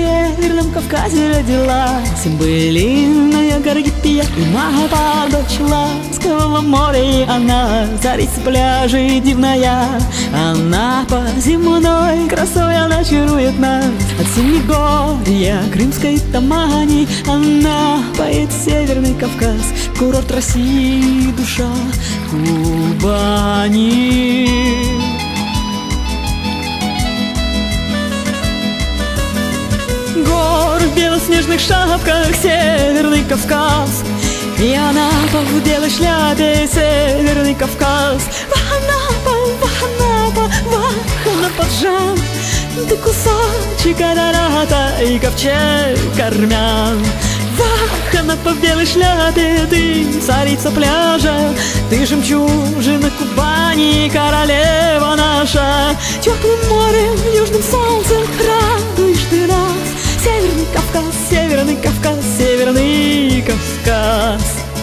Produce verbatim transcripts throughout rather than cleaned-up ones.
Северном Кавказе родилась, былинная Гаргипия, и Маха дочь ласкового моря, и она царица пляжей дивная. Она по земной красой, она чарует нас от Семигорья Крымской Тамани. Она поет Северный Кавказ, курорт России, душа Кубани. Гор в белоснежных шапках, Северный Кавказ, и Анапа в белой шляпе, Северный Кавказ. Ваханапа, Ваханапа, Ваханапа, Джан, ты кусочек Арарата и ковчег армян. Ваханапа в белой шляпе, ты царица пляжа, ты жемчужина Кубани, королева наша. Теплым морем, южным солнцем радуешь ты нас. Северный Кавказ, Северный Кавказ, Северный Кавказ.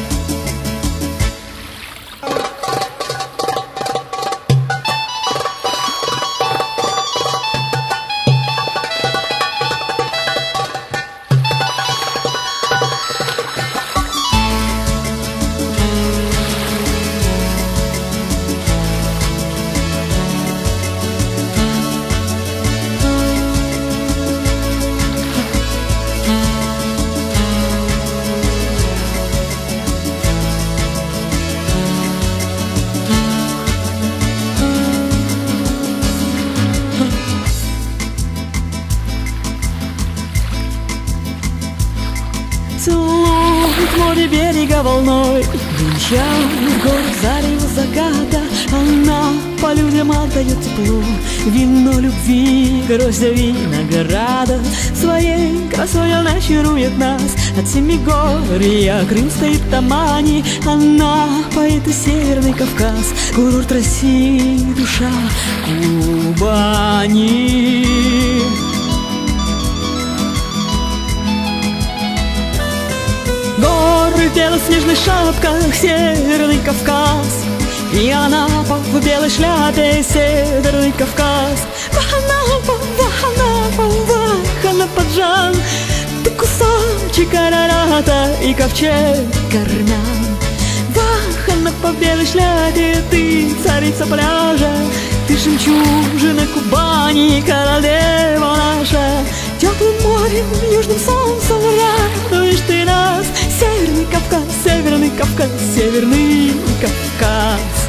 Целует море берега волной, венчает город зарево заката. Она по людям отдает тепло, вино любви, гроздья винограда. Своей красой она чарует нас от Семигорья Крымской Тамани. Она поет и Северный Кавказ, курорт России, душа Кубани. Горы в белоснежных шапках, Северный Кавказ, и Анапа в белой шляпе, Северный Кавказ. Ваханапа, Ваханапа, Ваханапа, Джан, ты кусочек Арарата и ковчег армян. Ваханапа в белой шляпе, ты царица пляжа, ты жемчужина Кубани, королева наша. Теплым морем, южным солнцем радуешь ты нас. Северный Кавказ, Северный Кавказ, Северный Кавказ.